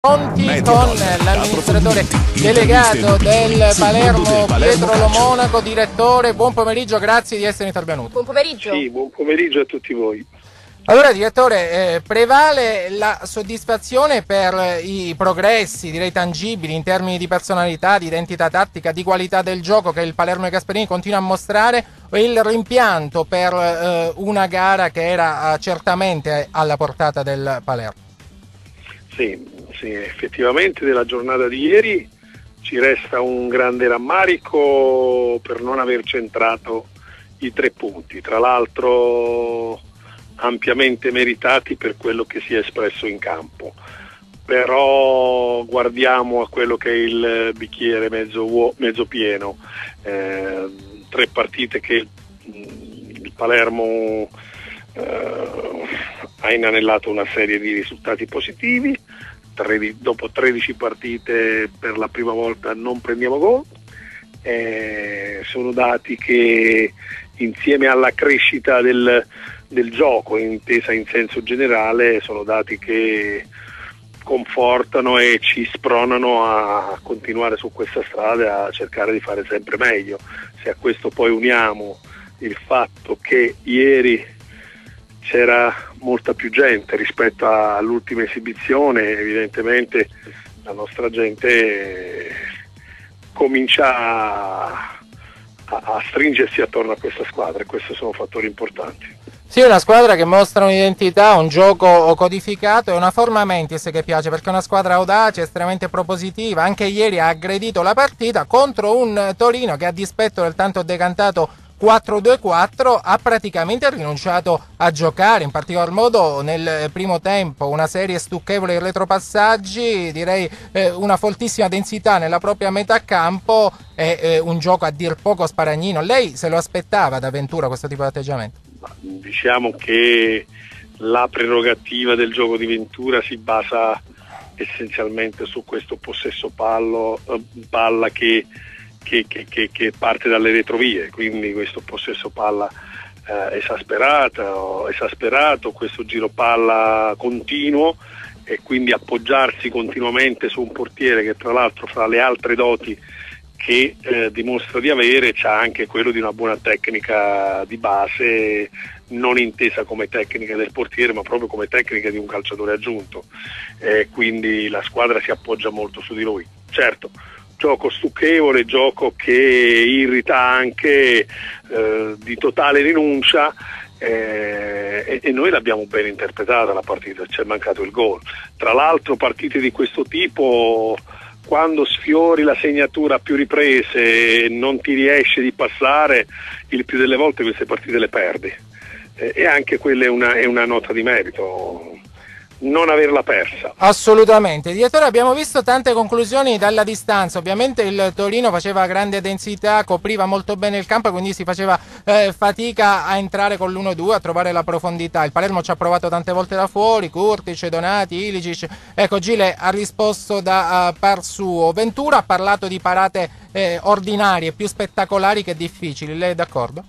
Pronti con l'amministratore delegato del Palermo, Pietro Lo Monaco. Direttore, buon pomeriggio, grazie di essere intervenuto. Buon pomeriggio. Sì, buon pomeriggio a tutti voi. Allora, direttore, prevale la soddisfazione per i progressi, direi tangibili, in termini di personalità, di identità tattica, di qualità del gioco che il Palermo e Gasperini continua a mostrare, o il rimpianto per una gara che era certamente alla portata del Palermo? Sì, effettivamente della giornata di ieri ci resta un grande rammarico per non aver centrato i 3 punti, tra l'altro ampiamente meritati per quello che si è espresso in campo. Però guardiamo a quello che è il bicchiere mezzo pieno, 3 partite che il Palermo ha inanellato una serie di risultati positivi. Dopo 13 partite per la prima volta non prendiamo gol. Sono dati che insieme alla crescita del gioco intesa in senso generale sono dati che confortano e ci spronano a continuare su questa strada, a cercare di fare sempre meglio. Se a questo poi uniamo il fatto che ieri c'era molta più gente rispetto all'ultima esibizione, evidentemente la nostra gente comincia a stringersi attorno a questa squadra, e questi sono fattori importanti. Sì, una squadra che mostra un'identità, un gioco codificato e una forma mentis che piace, perché è una squadra audace, estremamente propositiva. Anche ieri ha aggredito la partita contro un Torino che, a dispetto del tanto decantato 4-2-4, ha praticamente rinunciato a giocare, in particolar modo nel primo tempo, una serie stucchevole di retropassaggi, direi una fortissima densità nella propria metà campo e un gioco a dir poco sparagnino. Lei se lo aspettava da Ventura questo tipo di atteggiamento? Diciamo che la prerogativa del gioco di Ventura si basa essenzialmente su questo possesso palla che parte dalle retrovie, quindi questo possesso palla esasperato, questo giro palla continuo, e quindi appoggiarsi continuamente su un portiere che, tra l'altro, fra le altre doti che dimostra di avere, c'ha anche quello di una buona tecnica di base, non intesa come tecnica del portiere ma proprio come tecnica di un calciatore aggiunto, quindi la squadra si appoggia molto su di lui. Certo, gioco stucchevole, gioco che irrita anche, di totale rinuncia, e noi l'abbiamo ben interpretata la partita, ci è mancato il gol. Tra l'altro partite di questo tipo, quando sfiori la segnatura a più riprese e non ti riesce di passare, il più delle volte queste partite le perdi, e anche quella è una nota di merito, non averla persa. Assolutamente. Direttore, abbiamo visto tante conclusioni dalla distanza. Ovviamente il Torino faceva grande densità, copriva molto bene il campo e quindi si faceva fatica a entrare con l'1-2, a trovare la profondità. Il Palermo ci ha provato tante volte da fuori, Kurtic, Donati, Ilicic. Ecco, Gile ha risposto da par suo. Ventura ha parlato di parate ordinarie, più spettacolari che difficili. Lei è d'accordo?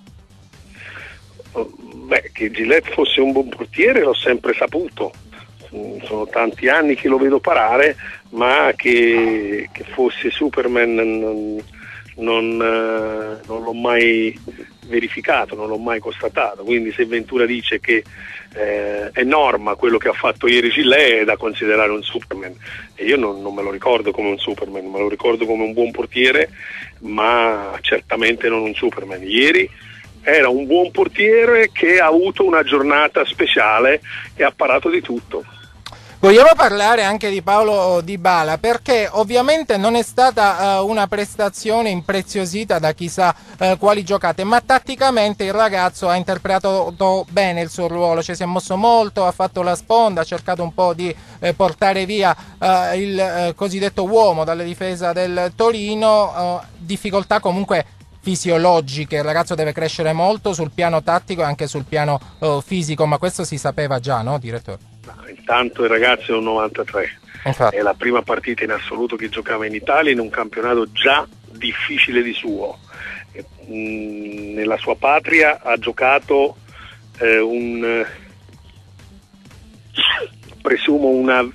Beh, che Gillett fosse un buon portiere l'ho sempre saputo. Sono tanti anni che lo vedo parare, ma che fosse Superman non l'ho mai verificato, non l'ho mai constatato. Quindi se Ventura dice che è norma quello che ha fatto ieri Gillett, è da considerare un Superman, e io non me lo ricordo come un Superman, me lo ricordo come un buon portiere, ma certamente non un Superman. Ieri era un buon portiere che ha avuto una giornata speciale e ha parato di tutto. Vogliamo parlare anche di Paulo Dybala, perché ovviamente non è stata una prestazione impreziosita da chissà quali giocate, ma tatticamente il ragazzo ha interpretato bene il suo ruolo, cioè si è mosso molto, ha fatto la sponda, ha cercato un po' di portare via il cosiddetto uomo dalla difesa del Torino, difficoltà comunque fisiologiche. Il ragazzo deve crescere molto sul piano tattico e anche sul piano fisico, ma questo si sapeva già, no, direttore? Intanto il ragazzo è un 93, infatti. È la prima partita in assoluto che giocava in Italia in un campionato già difficile di suo. Nella sua patria ha giocato presumo una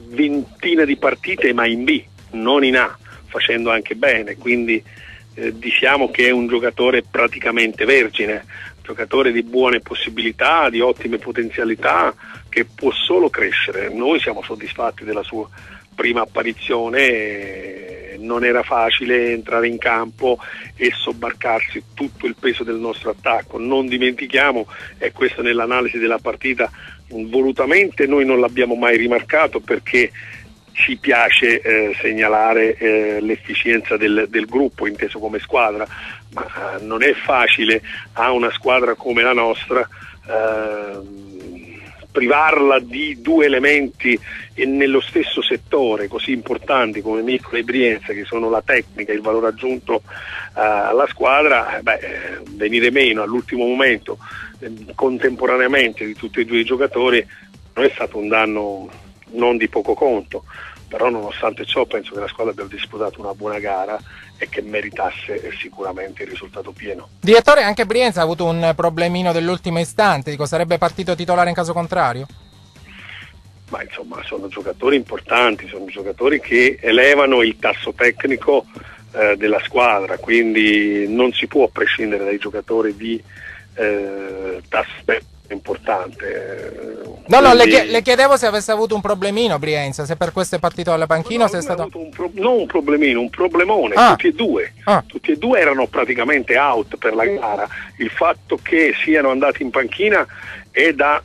ventina di partite ma in B, non in A, facendo anche bene, quindi diciamo che è un giocatore praticamente vergine, giocatore di buone possibilità, di ottime potenzialità, che può solo crescere. Noi siamo soddisfatti della sua prima apparizione, non era facile entrare in campo e sobbarcarsi tutto il peso del nostro attacco. Non dimentichiamo, e questo nell'analisi della partita volutamente noi non l'abbiamo mai rimarcato, perché ci piace segnalare l'efficienza del gruppo inteso come squadra, ma non è facile a una squadra come la nostra privarla di due elementi nello stesso settore così importanti come Micola e Brienza, che sono la tecnica e il valore aggiunto alla squadra. Venire meno all'ultimo momento contemporaneamente di tutti e due i giocatori non è stato un danno non di poco conto, però nonostante ciò penso che la squadra abbia disputato una buona gara e che meritasse sicuramente il risultato pieno. Direttore, anche Brienza ha avuto un problemino dell'ultimo istante, sarebbe partito titolare in caso contrario? Ma insomma sono giocatori importanti, sono giocatori che elevano il tasso tecnico della squadra, quindi non si può prescindere dai giocatori di tasso tecnico importante. No, le chiedevo se avesse avuto un problemino Brienza, se per questo è partito dalla panchina o se è stato... non un problemino, un problemone, tutti e due. Tutti e due erano praticamente out per la gara. Il fatto che siano andati in panchina è da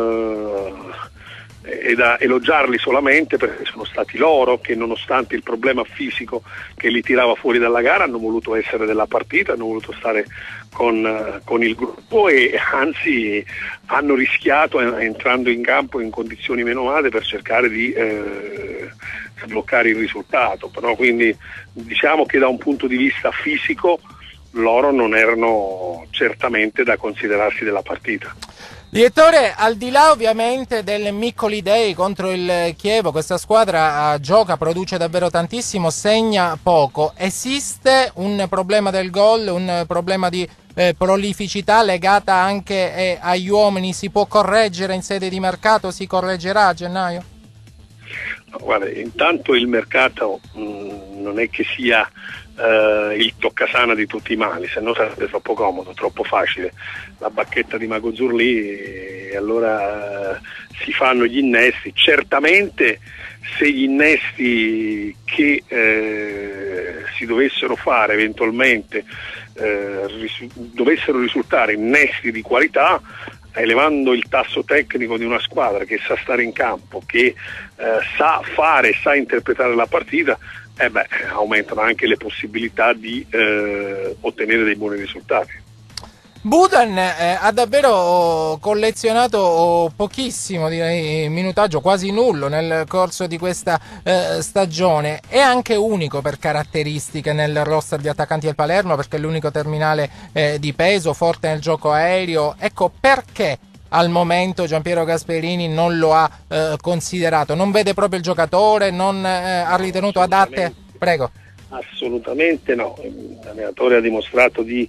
elogiarli solamente, perché sono stati loro che, nonostante il problema fisico che li tirava fuori dalla gara, hanno voluto essere della partita, hanno voluto stare con il gruppo e anzi hanno rischiato entrando in campo in condizioni menomate per cercare di sbloccare il risultato. Però quindi diciamo che da un punto di vista fisico loro non erano certamente da considerarsi della partita. Direttore, al di là ovviamente del Miccoli Day contro il Chievo, questa squadra gioca, produce davvero tantissimo, segna poco. Esiste un problema del gol, un problema di prolificità legata anche agli uomini? Si può correggere in sede di mercato? Si correggerà a gennaio? No, guarda, intanto il mercato non è che sia il toccasana di tutti i mali, se no sarebbe troppo comodo, troppo facile, la bacchetta di Mago Zurlì, e allora si fanno gli innesti. Certamente se gli innesti che si dovessero fare eventualmente dovessero risultare innesti di qualità, elevando il tasso tecnico di una squadra che sa stare in campo, che sa fare, sa interpretare la partita, aumentano anche le possibilità di ottenere dei buoni risultati. Budan ha davvero collezionato pochissimo, direi, minutaggio quasi nullo nel corso di questa stagione. È anche unico per caratteristiche nel roster di attaccanti del Palermo, perché è l'unico terminale di peso, forte nel gioco aereo. Ecco perché al momento Giampiero Gasperini non lo ha considerato, non vede proprio il giocatore, non ha ritenuto adatte? Prego. Assolutamente no, l'allenatore ha dimostrato di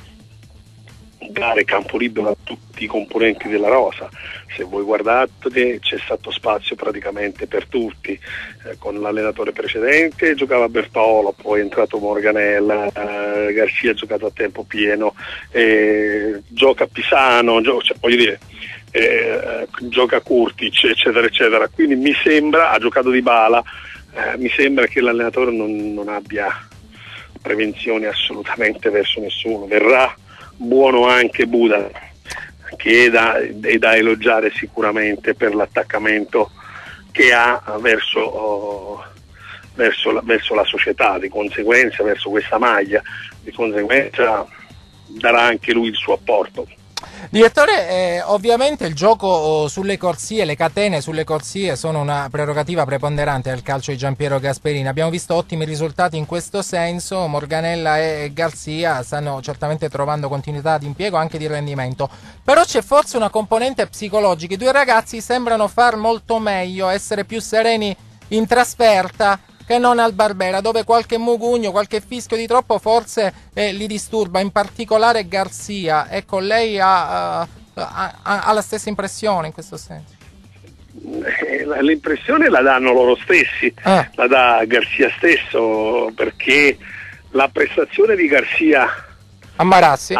dare campo libero a tutti i componenti della rosa. Se voi guardate c'è stato spazio praticamente per tutti, con l'allenatore precedente giocava Bertolo, poi è entrato Morganella, Garcia ha giocato a tempo pieno, gioca Pisano, voglio dire, gioca Kurtic, eccetera eccetera, quindi mi sembra, ha giocato Dybala, mi sembra che l'allenatore non abbia prevenzioni assolutamente verso nessuno. Verrà buono anche Buda, che è da elogiare sicuramente per l'attaccamento che ha verso la società, di conseguenza verso questa maglia, di conseguenza darà anche lui il suo apporto. Direttore, ovviamente il gioco sulle corsie, le catene sulle corsie sono una prerogativa preponderante del calcio di Giampiero Gasperini. Abbiamo visto ottimi risultati in questo senso, Morganella e Garcia stanno certamente trovando continuità di impiego, anche di rendimento, però c'è forse una componente psicologica. I due ragazzi sembrano far molto meglio, essere più sereni in trasferta che non al Barbera, dove qualche mugugno, qualche fischio di troppo forse li disturba, in particolare Garcia. Ecco, lei ha la stessa impressione in questo senso? L'impressione la danno loro stessi, la dà Garcia stesso, perché la prestazione di Garcia a Marassi,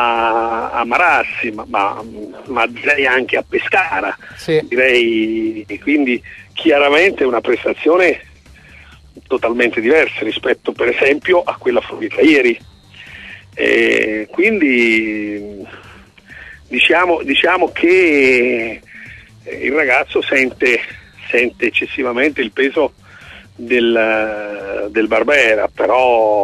ma direi anche a Pescara, sì. Direi, quindi chiaramente una prestazione totalmente diversa rispetto per esempio a quella fornita ieri, quindi diciamo che il ragazzo sente eccessivamente il peso del Barbera, però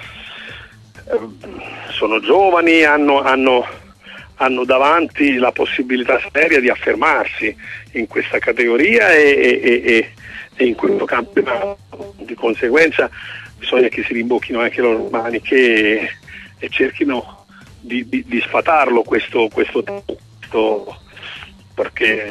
sono giovani, hanno davanti la possibilità seria di affermarsi in questa categoria e in questo campionato. Di conseguenza bisogna che si rimbocchino anche le loro maniche e cerchino di sfatarlo questo perché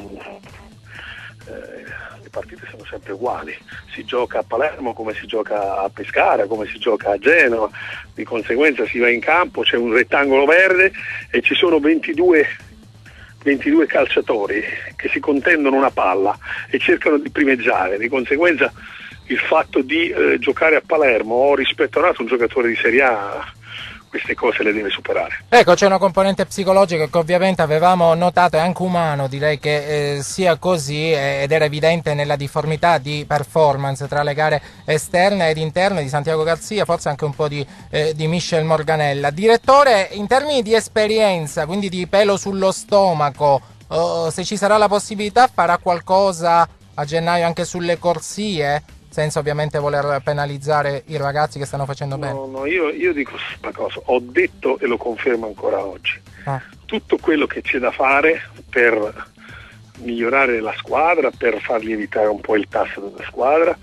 le partite sono sempre uguali, si gioca a Palermo come si gioca a Pescara, come si gioca a Genova, di conseguenza si va in campo, c'è un rettangolo verde e ci sono 22 calciatori che si contendono una palla e cercano di primeggiare, di conseguenza il fatto di giocare a Palermo o rispetto a un giocatore di Serie A queste cose le deve superare. Ecco, c'è una componente psicologica che ovviamente avevamo notato e anche umano, direi che sia così, ed era evidente nella difformità di performance tra le gare esterne ed interne di Santiago Garcia, forse anche un po' di Michel Morganella. Direttore, in termini di esperienza, quindi di pelo sullo stomaco, se ci sarà la possibilità farà qualcosa a gennaio anche sulle corsie? Senza ovviamente voler penalizzare i ragazzi che stanno facendo bene. No, io dico una cosa, ho detto e lo confermo ancora oggi. Tutto quello che c'è da fare per migliorare la squadra, per far lievitare un po' il tasso della squadra,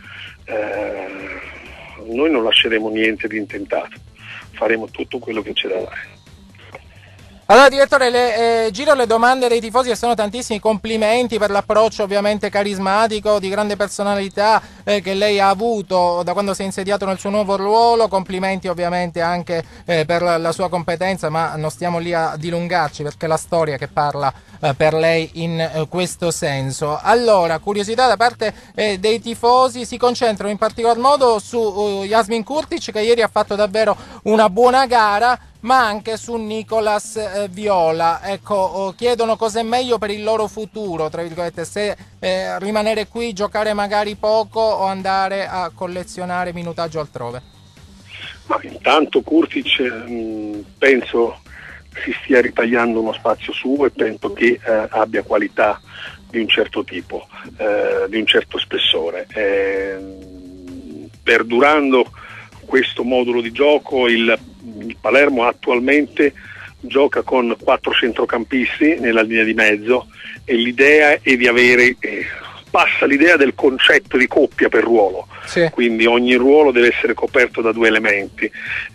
noi non lasceremo niente di intentato, faremo tutto quello che c'è da fare. Allora direttore, giro le domande dei tifosi, che sono tantissimi. Complimenti per l'approccio ovviamente carismatico, di grande personalità che lei ha avuto da quando si è insediato nel suo nuovo ruolo. Complimenti ovviamente anche per la sua competenza, ma non stiamo lì a dilungarci perché è la storia che parla per lei in questo senso. Allora, curiosità da parte dei tifosi si concentrano in particolar modo su Jasmin Kurtic, che ieri ha fatto davvero una buona gara, ma anche su Nicolas Viola. Ecco, chiedono cosa è meglio per il loro futuro, tra virgolette, se rimanere qui, giocare magari poco o andare a collezionare minutaggio altrove. Ma intanto Kurtic penso si stia ritagliando uno spazio suo e penso che abbia qualità di un certo tipo, di un certo spessore. Perdurando questo modulo di gioco, il Palermo attualmente gioca con 4 centrocampisti nella linea di mezzo e l'idea è di avere, passa l'idea del concetto di coppia per ruolo, sì. Quindi ogni ruolo deve essere coperto da 2 elementi.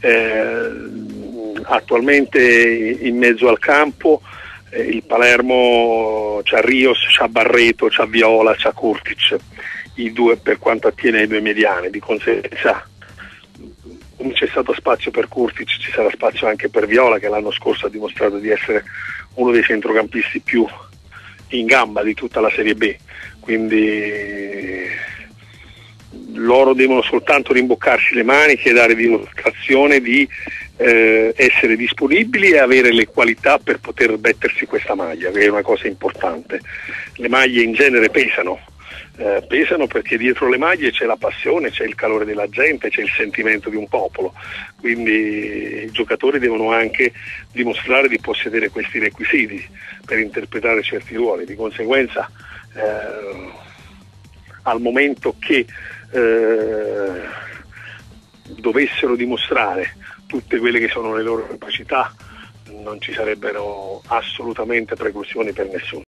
Attualmente in mezzo al campo il Palermo c'ha Rios, c'ha Barreto, c'ha Viola, c'ha Kurtic, i due per quanto attiene ai 2 mediani, di conseguenza come c'è stato spazio per Kurtic ci sarà spazio anche per Viola, che l'anno scorso ha dimostrato di essere uno dei centrocampisti più in gamba di tutta la Serie B, quindi loro devono soltanto rimboccarsi le maniche e dare dimostrazione di essere disponibili e avere le qualità per poter mettersi questa maglia, che è una cosa importante. Le maglie in genere pesano perché dietro le maglie c'è la passione, c'è il calore della gente, c'è il sentimento di un popolo, quindi i giocatori devono anche dimostrare di possedere questi requisiti per interpretare certi ruoli, di conseguenza al momento che dovessero dimostrare tutte quelle che sono le loro capacità non ci sarebbero assolutamente preclusioni per nessuno.